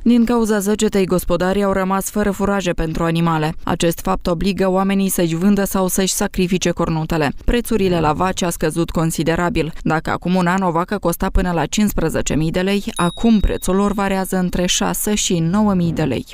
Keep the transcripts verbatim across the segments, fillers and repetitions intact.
Din cauza săgetei, gospodarii au rămas fără furaje pentru animale. Acest fapt obligă oamenii să-și vândă sau să-și sacrifice cornutele. Prețurile la vaci a scăzut considerabil. Dacă acum un an o vacă costa până la cincisprezece mii de lei, acum prețul lor variază între șase și nouă mii de lei.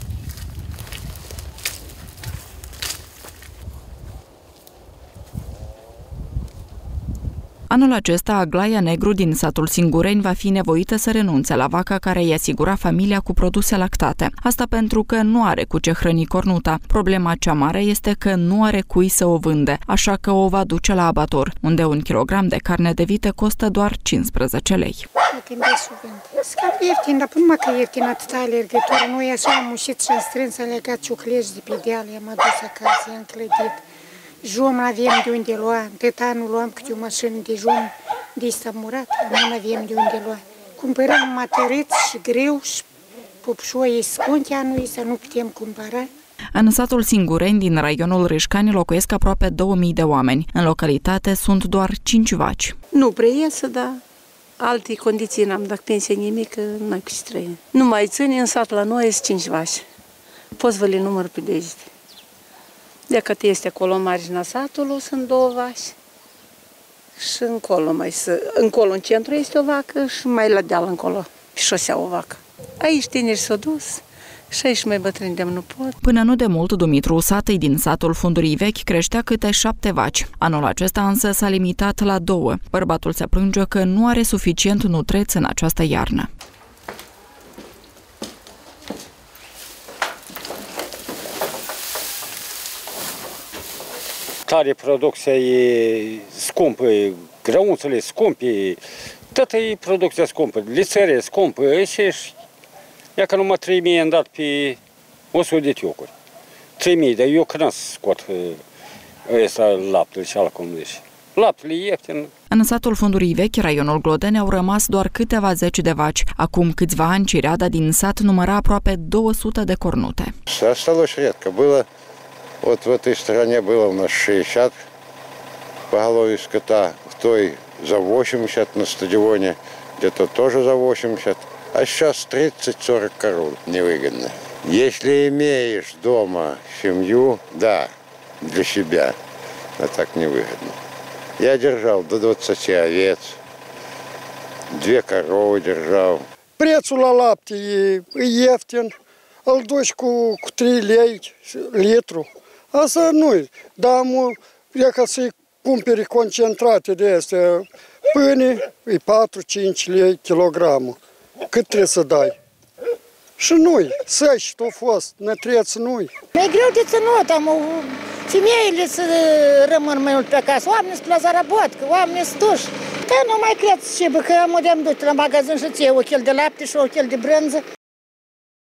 Anul acesta, Aglaia Negru din satul Singureni va fi nevoită să renunțe la vaca care îi asigura familia cu produse lactate. Asta pentru că nu are cu ce hrăni cornuta. Problema cea mare este că nu are cui să o vânde, așa că o va duce la abator, unde un kilogram de carne de vită costă doar cincisprezece lei. Scap ieftin, dar până că ieftin atâta alergătură. Noi așa am mușit și am strâns, am legat ciuclești de pe deal, i-am adus acasă, i-am clădit. Jum avem de unde lua, tot anul luam câte o mașină de jum, de s-a murat, nu avem de unde lua. Cumpărăm matăriți și greu și pupșoi scunte anul să nu putem cumpăra. În satul Singureni din raionul Râșcani locuiesc aproape două mii de oameni. În localitate sunt doar cinci vaci. Nu prea iesă, dar alte condiții n-am, dacă pensie nimic, n-ai cu ce trăi. Nu mai ține, în sat la noi sunt cinci vaci. Poți vă le număr pe degete. Decât este acolo în marginea satului, sunt două vaci și încolo, mai să, încolo în centru este o vacă și mai la deal încolo, pe șosea o vacă. Aici tineri s-au dus și aici mai bătrâni de nu pot. Până nu de mult, Dumitru Satăi din satul Fundurii Vechi creștea câte șapte vaci. Anul acesta însă s-a limitat la două. Bărbatul se plânge că nu are suficient nutreț în această iarnă. Tare producția e scumpă, grăunțele scumpe, toată e producția scumpă, lițările scumpă, și ia că numai trei mii am dat pe o sută de tiocuri. trei mii, dar eu că n-am scot ăsta laptele și alacum, deci laptele e ieftin. În satul Fundurii Vechi, raionul Glodeni, au rămas doar câteva zeci de vaci. Acum câțiva ani, cireada din sat număra aproape două sute de cornute. Осталось редко. Было, вот в этой стране было у нас шестьдесят поголовья скота, в той за восемьдесят, на стадионе где-то тоже за восемьдесят, а сейчас тридцать-сорок коров невыгодно. Если имеешь дома семью, да, для себя, а так невыгодно. Я держал до двадцати овец, две коровы держал. Prețul la lapte e, e ieftin, îl duci cu, cu trei lei litru. Asta nu-i, dar e ca să-i cumperi concentrate de astea, pâine e patru-cinci lei kilogramul. Cât trebuie să dai? Și nu-i, săși tot fost, nătreț nu-i. E greu de ținut, am o... femeile să rămân mai mult pe acasă, oamenii sunt la zarabot, că oamenii sunt duși. Că nu mai cred și că am de-am dus la magazin și ție o chel de lapte și o chel de brânză.